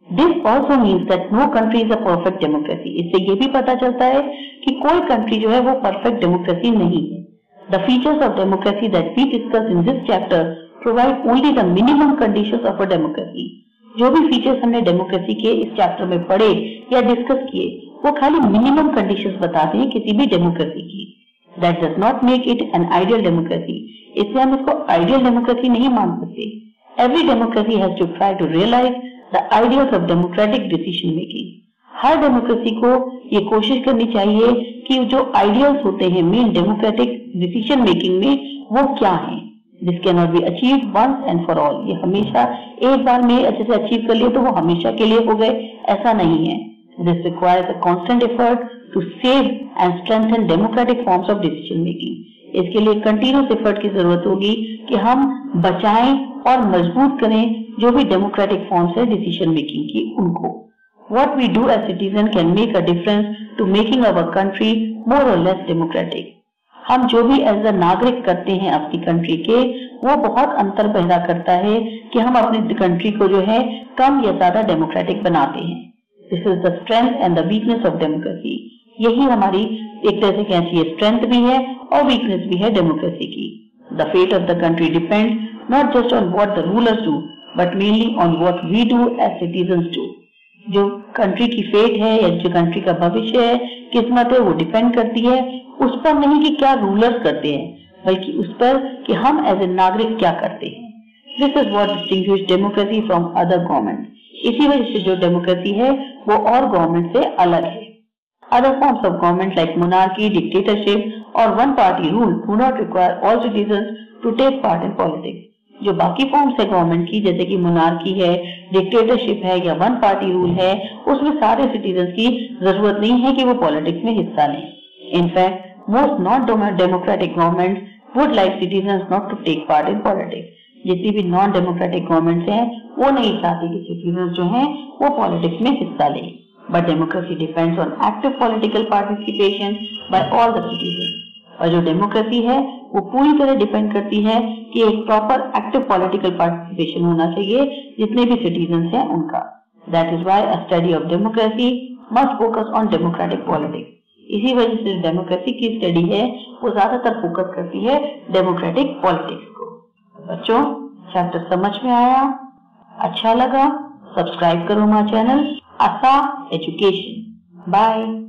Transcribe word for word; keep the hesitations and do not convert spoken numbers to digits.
This also means that no country is a perfect democracy. इससे ये भी पता चलता है कि कोई कंट्री जो है वो परफेक्ट डेमोक्रेसी नहीं है। The features of democracy that we discuss in this chapter provide only the minimum conditions of a democracy. जो भी फीचर्स हमने डेमोक्रेसी के इस चैप्टर में पढ़े या डिस्कस किए वो खाली मिनिमम कंडीशंस बताते हैं किसी भी डेमोक्रेसी की। That does not make it an ideal democracy. इससे हम इसको आइडियल डेमोक्रेसी नहीं मान सकते। Every democracy has to try to realise the ideals of democratic decision making. हर डेमोक्रेसी को ये कोशिश करनी चाहिए कि जो आइडियल्स होते हैं मेन डेमोक्रेटिक डिसीजन मेकिंग में वो क्या है। This can not be achieve once and for all. ये हमेशा एक बार में अच्छे से अचीव कर लिए तो वो हमेशा के लिए हो गए, ऐसा नहीं है। This requires a constant effort to save and strengthen democratic forms of decision making. इसके लिए कंटिन्यूस एफर्ट की जरूरत होगी कि हम बचाएं और मजबूत करें जो भी डेमोक्रेटिक फॉर्म्स है डिसीजन मेकिंग की उनको। What we do as citizen can make a difference to making our country more or less democratic. हम जो भी एज अ नागरिक करते हैं अपनी कंट्री के वो बहुत अंतर पैदा करता है कि हम अपनी कंट्री को जो है कम या ज्यादा डेमोक्रेटिक बनाते हैं। This is the strength and the weakness of democracy. यही हमारी एक तरह से कह चाहिए स्ट्रेंथ भी है और वीकनेस भी है डेमोक्रेसी की। The fate of the country depends not just on what the rulers do but mainly on what we do as citizens do. जो कंट्री की फेट है या जो कंट्री का भविष्य है, किस्मत है, वो डिपेंड करती है उस पर नहीं कि क्या रूलर्स करते हैं बल्कि उस पर कि हम एज ए नागरिक क्या करते हैं। This is what distinguish democracy from other government. इसी वजह से जो डेमोक्रेसी है वो और गवर्नमेंट से अलग है। Other forms of government like monarchy, dictatorship और one party rule do not require all citizens to take part in politics. जो बाकी फॉर्म्स है गवर्नमेंट की जैसे कि मोनार्की है, डिक्टेटरशिप है या वन पार्टी रूल है, उसमें सारे सिटीजन्स की जरूरत नहीं है कि वो पॉलिटिक्स में हिस्सा लें। In fact most non democratic government would like citizens not to take part in politics. जितनी भी नॉन डेमोक्रेटिक गवर्नमेंट है वो नहीं चाहती कि सिटीजन्स जो हैं वो पॉलिटिक्स में हिस्सा लें। But democracy depends on active political participation by all the citizens. और जो डेमोक्रेसी है वो पूरी तरह डिपेंड करती है कि एक प्रॉपर एक्टिव पॉलिटिकल पार्टिसिपेशन होना चाहिए जितने भी सिटीजन्स हैं उनका। That is why a study of democracy must focus on democratic politics. इसी वजह से डेमोक्रेसी की स्टडी है वो ज्यादातर फोकस करती है डेमोक्रेटिक पॉलिटिक्स को। बच्चों, चैप्टर समझ में आया? अच्छा लगा? सब्सक्राइब करो हमारा चैनल आसा एजुकेशन। बाय।